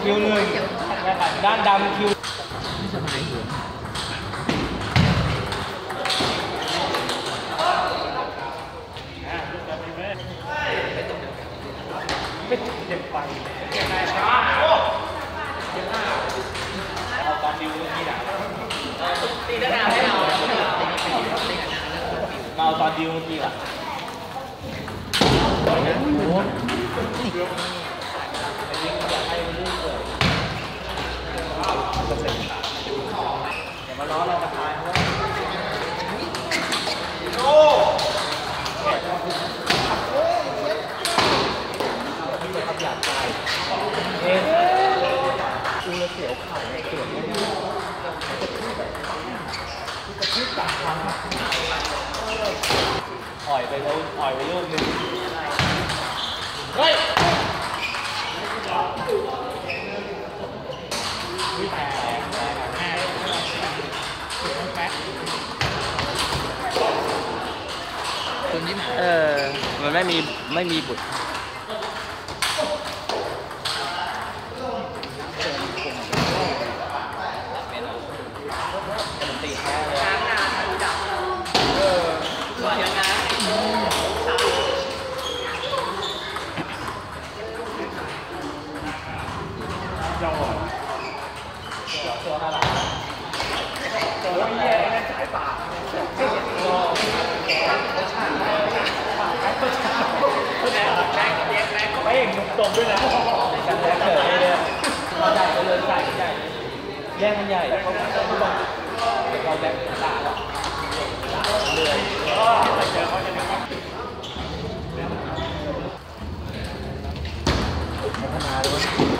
คิวหนึ่งด้านดำคิวไม่สบายหัวไม่เจ็บไปเอาตอนดิวนี่ด่าตีด้านหน้าให้เราเอาตอนดิวนี่ล่ะอย่ามาล้อเราประทานโอ้อยากตายเอ๊ะกูเลยเสียวเข่าเสียวไม่ได้จะพูดปากคำอ่อยไปแล้วอ่อยไปลูกนึงเฮ้ยมันไม่มีบุตรตีแค่เลยสวยยังไงยอดตัวน่ารักตัวเยี่ยมสายปากไม่เห็นนุกตรงด้วยนะการแย่งเกิดเลยใหญ่ไปเลยใหญ่ใหญ่แย่งมันใหญ่เขาบอกเราแย่งตาแล้วเลยไปเจอเขาจะพัฒนาด้วย